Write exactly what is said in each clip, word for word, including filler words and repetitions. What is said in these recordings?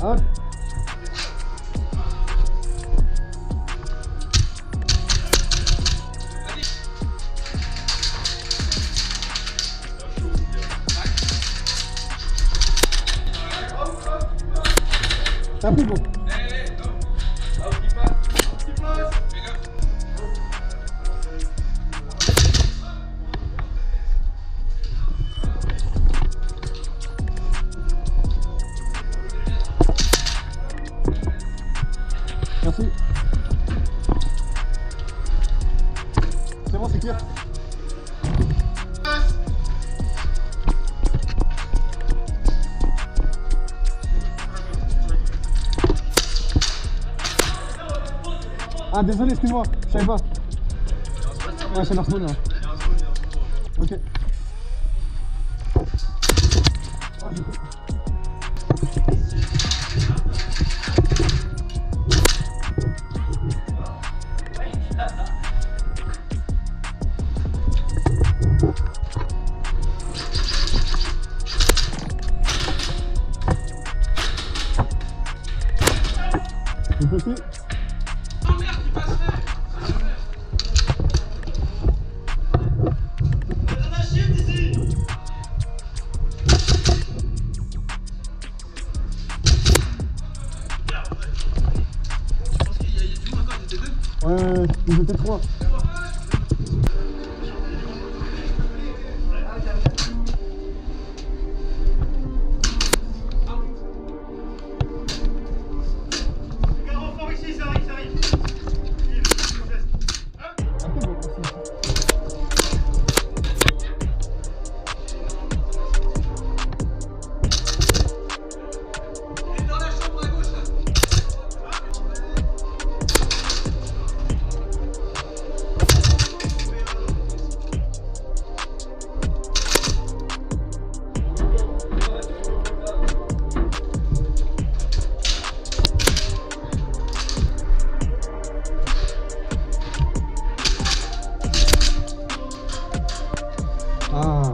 Hop. T'as pris bon. Merci. C'est bon, c'est clair. Ah désolé, excuse-moi, je savais pas. Ouais, c'est leur spawn là. Ok. Le petit. Oh merde, il passerait. T'as la chienne ici. Je pense qu'il y a du monde encore, ils étaient deux. Euh, ils étaient trois. Ah.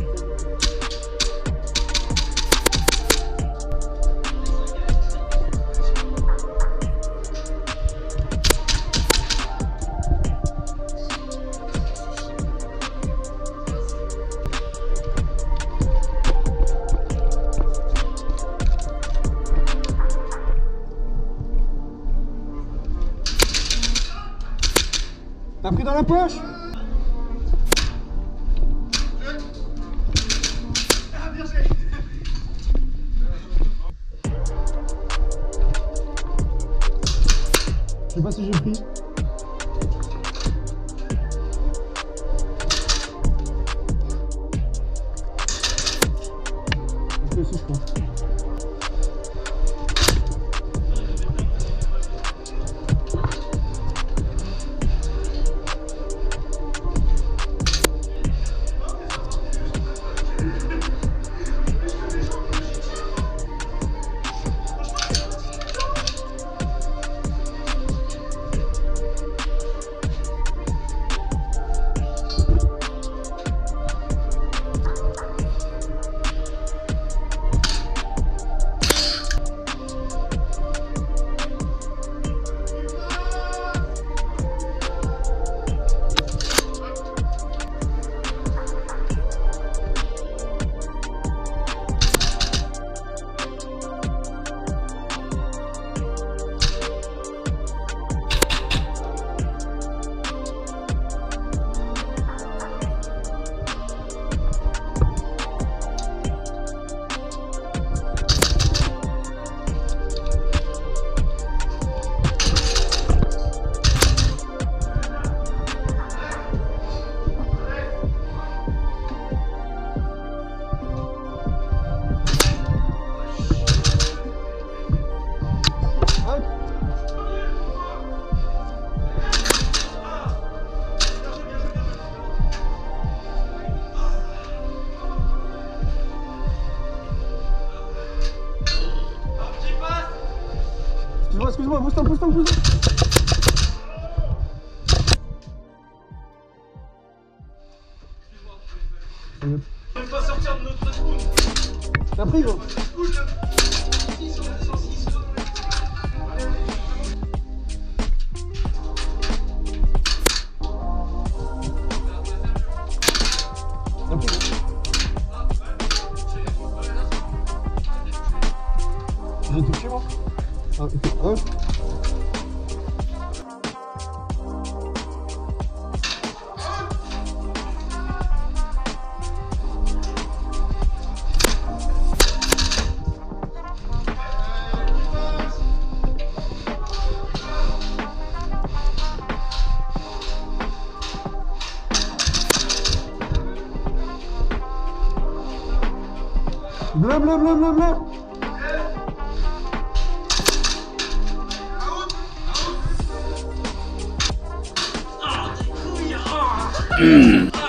T'as pris dans la poche? Je sais pas si j'ai pris. Je aussi, je crois. Excuse-moi, pousse-toi, pousse-toi, pousse-toi. On ne peut pas sortir de notre spawn. T'as pris gros? J'ai touché moi? Ah, ok. Hein? Bleu, bleu, bleu, bleu, bleu. Ah, des couilles.